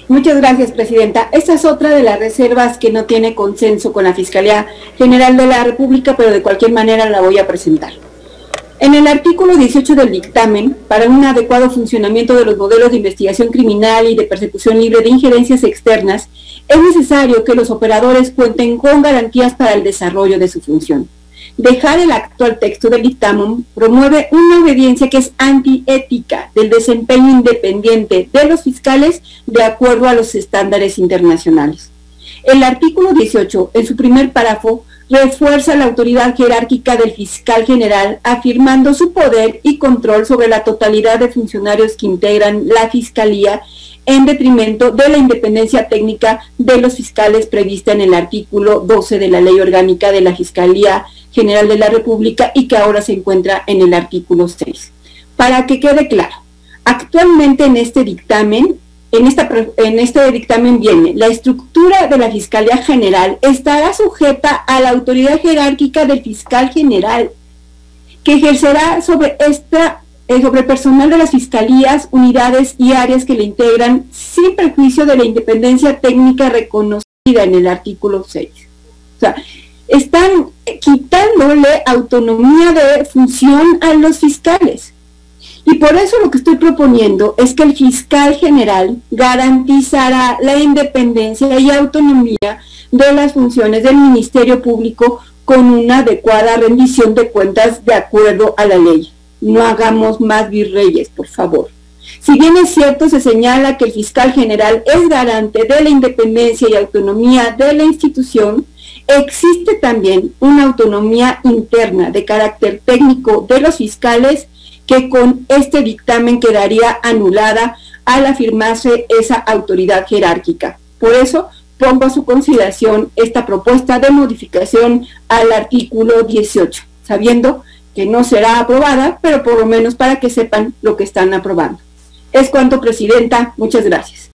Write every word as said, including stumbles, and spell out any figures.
Muchas gracias, Presidenta. Esta es otra de las reservas que no tiene consenso con la Fiscalía General de la República, pero de cualquier manera la voy a presentar. En el artículo dieciocho del dictamen, para un adecuado funcionamiento de los modelos de investigación criminal y de persecución libre de injerencias externas, es necesario que los operadores cuenten con garantías para el desarrollo de su función. Dejar el actual texto del dictamen promueve una obediencia que es antiética del desempeño independiente de los fiscales de acuerdo a los estándares internacionales. El artículo dieciocho, en su primer párrafo, refuerza la autoridad jerárquica del fiscal general, afirmando su poder y control sobre la totalidad de funcionarios que integran la Fiscalía, en detrimento de la independencia técnica de los fiscales prevista en el artículo doce de la Ley Orgánica de la Fiscalía General de la República y que ahora se encuentra en el artículo seis. Para que quede claro, actualmente en este dictamen, en, esta, en este dictamen viene, la estructura de la Fiscalía General estará sujeta a la autoridad jerárquica del fiscal general, que ejercerá sobre esta sobre el personal de las fiscalías, unidades y áreas que le integran, sin perjuicio de la independencia técnica reconocida en el artículo seis. O sea, están quitándole autonomía de función a los fiscales. Y por eso lo que estoy proponiendo es que el fiscal general garantizará la independencia y autonomía de las funciones del Ministerio Público con una adecuada rendición de cuentas de acuerdo a la ley. No hagamos más virreyes, por favor. Si bien es cierto, se señala que el fiscal general es garante de la independencia y autonomía de la institución, existe también una autonomía interna de carácter técnico de los fiscales que con este dictamen quedaría anulada al afirmarse esa autoridad jerárquica. Por eso, pongo a su consideración esta propuesta de modificación al artículo dieciocho, sabiendo que no será aprobada, pero por lo menos para que sepan lo que están aprobando. Es cuanto, Presidenta. Muchas gracias.